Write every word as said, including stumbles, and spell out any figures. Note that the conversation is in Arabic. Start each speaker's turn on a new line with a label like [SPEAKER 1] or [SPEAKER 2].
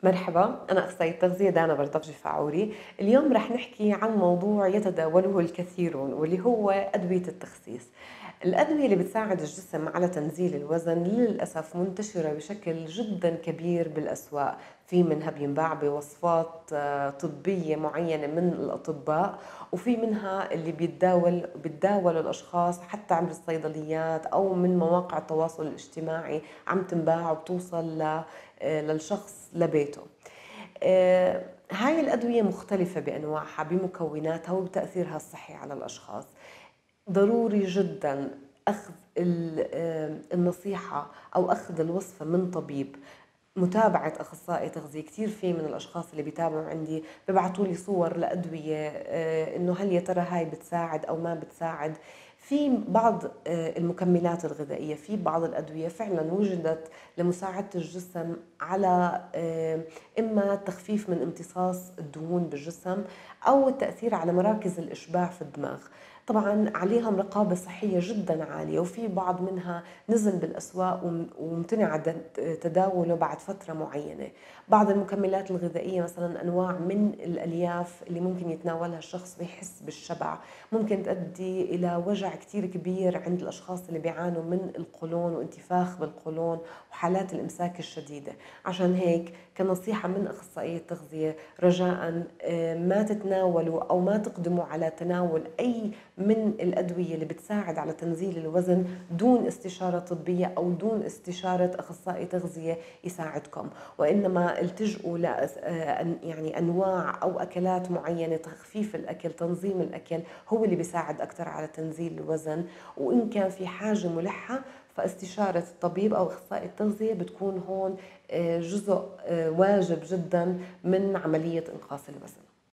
[SPEAKER 1] مرحبا، أنا أخصائية تغذية دانا بردقجي فاعوري. اليوم رح نحكي عن موضوع يتداوله الكثيرون واللي هو أدوية التخسيس. الأدوية اللي بتساعد الجسم على تنزيل الوزن للأسف منتشرة بشكل جدا كبير بالأسواق، في منها بينباع بوصفات آه، طبية معينة من الأطباء، وفي منها اللي بيتداول بيتداول الأشخاص حتى عند الصيدليات أو من مواقع التواصل الاجتماعي، عم تنباع وبتوصل ل آه، للشخص لبيته. آه، هاي الأدوية مختلفة بأنواعها بمكوناتها وبتأثيرها الصحي على الأشخاص. ضروري جدا أخذ ال- آه، النصيحة أو أخذ الوصفة من طبيب، متابعة أخصائي تغذية. كتير في من الأشخاص اللي بيتابعوا عندي ببعثوا لي صور لأدوية، آه، إنه هل يا ترى هاي بتساعد أو ما بتساعد. في بعض آه، المكملات الغذائية، في بعض الأدوية فعلا وجدت لمساعدة الجسم على آه، إما التخفيف من امتصاص الدهون بالجسم أو التأثير على مراكز الإشباع في الدماغ. طبعا عليهم رقابة صحية جدا عالية، وفي بعض منها نزل بالأسواق وم- وامتنع د- تداوله بعد فترة معينة. بعض المكملات الغذائية مثلا أنواع من الألياف اللي ممكن يتناولها الشخص ويحس بالشبع، ممكن تؤدي إلى وجع كتير كبير عند الأشخاص اللي بيعانوا من القولون وانتفاخ بالقولون وحالات الإمساك الشديدة. عشان هيك كنصيحة من أخصائية التغذية، رجاء آه، ما تتناولوا أو ما تقدموا على تناول أي من الأدوية اللي بتساعد على تنزيل الوزن دون استشارة طبية أو دون استشارة أخصائي تغذية يساعدكم، وإنما التجئوا ل يعني أنواع أو أكلات معينة، تخفيف الأكل، تنظيم الأكل هو اللي بيساعد أكثر على تنزيل الوزن. وإن كان في حاجة ملحة فاستشارة الطبيب أو أخصائي التغذية بتكون هون آه، جزء آه، واجب جدا من عملية إنقاص الوزن.